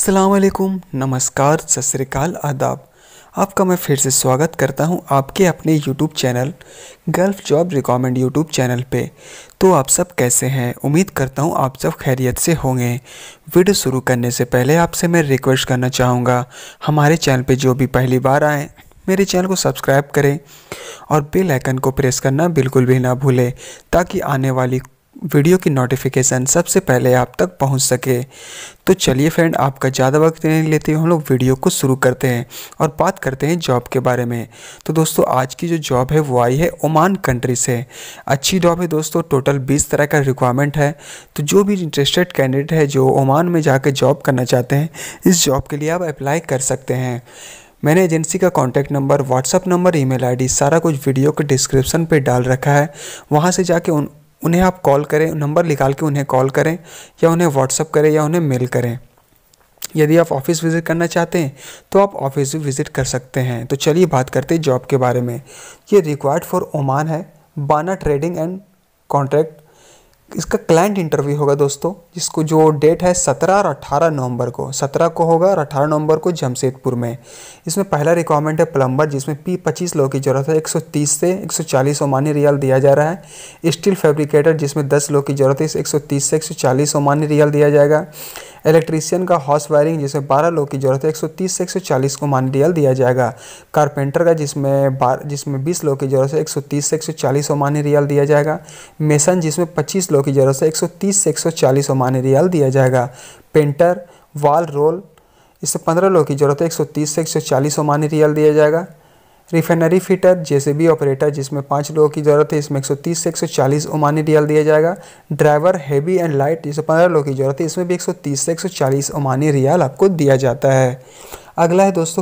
अस्सलामुअलैकुम, नमस्कार, सत श्री अकाल, आदाब। आपका मैं फिर से स्वागत करता हूं आपके अपने YouTube channel Gulf job recommend YouTube channel पे। तो आप सब कैसे हैं? उम्मीद करता हूं आप सब खैरियत से होंगे। वीडियो शुरू करने से पहले आपसे मैं रिक्वेस्ट करना चाहूँगा, हमारे चैनल पे जो भी पहली बार आएँ मेरे चैनल को सब्सक्राइब करें और बेल आइकन को प्रेस करना बिल्कुल भी ना भूलें, ताकि आने वाली वीडियो की नोटिफिकेशन सबसे पहले आप तक पहुंच सके। तो चलिए फ्रेंड, आपका ज़्यादा वक्त नहीं लेते हुए हम लोग वीडियो को शुरू करते हैं और बात करते हैं जॉब के बारे में। तो दोस्तों, आज की जो जॉब है वो आई है ओमान कंट्री से। अच्छी जॉब है दोस्तों, टोटल 20 तरह का रिक्वायरमेंट है। तो जो भी इंटरेस्टेड कैंडिडेट है जो ओमान में जाकर जॉब करना चाहते हैं, इस जॉब के लिए आप अप्लाई कर सकते हैं। मैंने एजेंसी का contact number, WhatsApp number, email ID सारा कुछ वीडियो के डिस्क्रिप्शन पे डाल रखा है। वहाँ से जाके उन्हें आप कॉल करें, नंबर निकाल के उन्हें कॉल करें या उन्हें व्हाट्सअप करें या उन्हें मेल करें। यदि आप ऑफिस विज़िट करना चाहते हैं तो आप ऑफिस भी विज़िट कर सकते हैं। तो चलिए बात करते हैं जॉब के बारे में। ये रिक्वायर्ड फॉर ओमान है, बाना ट्रेडिंग एंड कॉन्ट्रैक्ट। इसका क्लाइंट इंटरव्यू होगा दोस्तों, जिसको जो डेट है 17 और 18 नवंबर को, 17 को होगा और 18 नवंबर को जमशेदपुर में। इसमें पहला रिक्वायरमेंट है प्लम्बर, जिसमें 25 लोगों की ज़रूरत है। 130 से 140 ओमानी रियाल दिया जा रहा है। स्टील फैब्रिकेटर, जिसमें 10 लोगों की ज़रूरत है, 130 से 140 ओमानी रियाल दिया जाएगा। इलेक्ट्रीशियन का हाउस वायरिंग, जिसमें 12 लोगों की ज़रूरत है, 130 से 140 ओमानी रियाल दिया जाएगा। कारपेंटर का, जिसमें 20 लोगों की ज़रूरत है, 130 से 140 ओमानी रियाल दिया जाएगा। मेसन, जिसमें 25 लोगों की ज़रूरत है, 130 से 140 ओमानी रियाल दिया जाएगा। पेंटर, वाल रोल, इससे 15 लोगों की ज़रूरत है, 130 से 140 ओमानी रियाल दिया जाएगा। रिफाइनरी फिटर, जेसीबी ऑपरेटर, जिसमें 5 लोगों की ज़रूरत है, इसमें 130 से 140 ओमानी रियाल दिया जाएगा। ड्राइवर हेवी एंड लाइट, जिसमें 15 लोगों की ज़रूरत है, इसमें भी 130 से 140 ओमानी रियाल आपको दिया जाता है। अगला है दोस्तों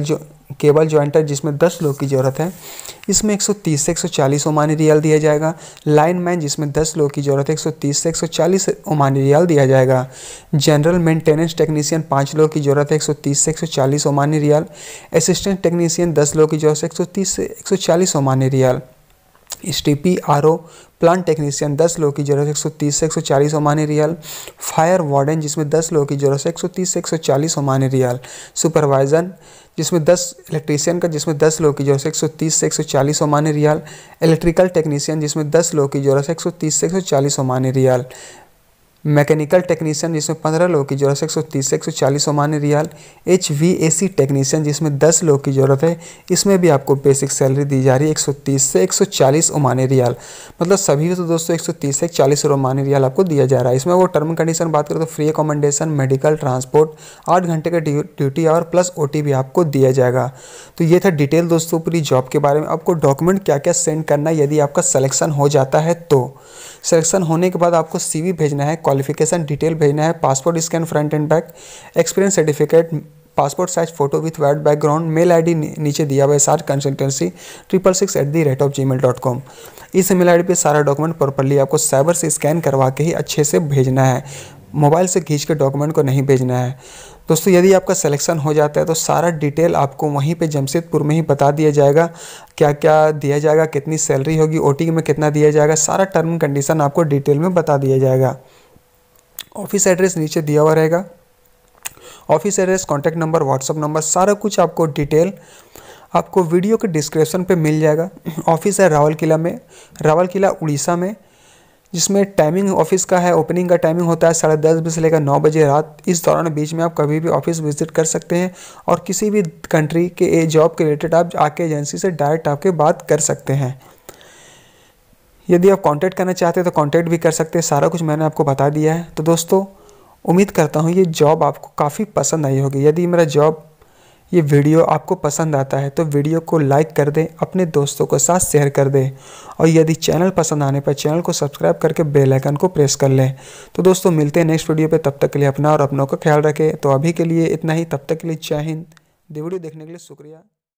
केबल जॉइंटर, जिसमें 10 लोगों की ज़रूरत है, इसमें 130 से 140 ओमानी रियाल दिया जाएगा। लाइनमैन, जिसमें 10 लोगों की ज़रूरत है, 130 से 140 ओमानी रियाल दिया जाएगा। जनरल मेंटेनेंस टेक्नीशियन, 5 लोगों की ज़रूरत है, 130 से 140 ओमानी रियाल। असिस्टेंट टेक्नीशियन, 10 लोगों की ज़रूरत है, 130 से 140 Omani rial. STP RO plant technician, 10 लोगों की ज़रूरत है, 130 से 140 ओमानी रियाल। फायर वार्डन, जिसमें 10 लोगों की ज़रूरत है, 130 से 140 ओमानी रियाल। सुपरवाइज़र, जिसमें 10 इलेक्ट्रीशियन का, जिसमें 10 लोगों की ज़रूरत है, 130 से 140 ओमानी रियाल। इलेक्ट्रिकल टेक्नीशियन, जिसमें 10 लोगों की ज़रूरत है, 130 से 140 ओमानी रियाल। मैकेनिकल टेक्नीशियन, जिसमें 15 लोगों की ज़रूरत है, 130 से 140 ओमानी रियाल। HVAC टेक्नीशियन, जिसमें 10 लोगों की ज़रूरत है, इसमें भी आपको बेसिक सैलरी दी जा रही है 130 से 140 ओमानी रियाल। मतलब सभी तो दोस्तों 130 से 140 ओमानी रियाल आपको दिया जा रहा है। इसमें वो टर्म कंडीशन बात करें तो फ्री अकोमोडेशन, मेडिकल, ट्रांसपोर्ट, 8 घंटे का ड्यूटी आवर प्लस OT भी आपको दिया जाएगा। तो ये था डिटेल दोस्तों पूरी जॉब के बारे में। आपको डॉक्यूमेंट क्या क्या सेंड करना है यदि आपका सिलेक्शन हो जाता है तो। सिलेक्शन होने के बाद आपको CV भेजना है, क्वालिफिकेशन डिटेल भेजना है, passport scan front and back, experience certificate, passport size photo with white background, mail ID नीचे दिया हुआ है SR कंसल्टेंसी 666@gmail.com। इस ईमेल ID पे सारा डॉक्यूमेंट प्रॉपर्ली आपको साइबर से स्कैन करवा के ही अच्छे से भेजना है, मोबाइल से खींच के डॉक्यूमेंट को नहीं भेजना है। दोस्तों, यदि आपका सिलेक्शन हो जाता है तो सारा डिटेल आपको वहीं पे जमशेदपुर में ही बता दिया जाएगा, क्या क्या दिया जाएगा, कितनी सैलरी होगी, OT में कितना दिया जाएगा, सारा टर्म एंड कंडीशन आपको डिटेल में बता दिया जाएगा। ऑफिस एड्रेस नीचे दिया हुआ रहेगा। Office address, contact number, WhatsApp number, सारा कुछ आपको डिटेल आपको वीडियो के डिस्क्रिप्शन पे मिल जाएगा। ऑफिस है रावलकिला में, रावलकिला उड़ीसा में, जिसमें टाइमिंग ऑफिस का है, ओपनिंग का टाइमिंग होता है 10:30 बजे से लेकर 9 बजे रात। इस दौरान बीच में आप कभी भी ऑफिस विजिट कर सकते हैं और किसी भी कंट्री के जॉब के रिलेटेड आप आके एजेंसी से डायरेक्ट आके बात कर सकते हैं। यदि आप कांटेक्ट करना चाहते हैं तो कांटेक्ट भी कर सकते हैं। सारा कुछ मैंने आपको बता दिया है। तो दोस्तों, उम्मीद करता हूँ ये जॉब आपको काफ़ी पसंद आई होगी। यदि मेरा ये वीडियो आपको पसंद आता है तो वीडियो को लाइक कर दें, अपने दोस्तों के साथ शेयर कर दें और यदि चैनल पसंद आने पर चैनल को सब्सक्राइब करके बेल आइकन को प्रेस कर लें। तो दोस्तों, मिलते हैं नेक्स्ट वीडियो पे। तब तक के लिए अपना और अपनों का ख्याल रखें। तो अभी के लिए इतना ही। तब तक के लिए जय हिंद। वीडियो देखने के लिए शुक्रिया।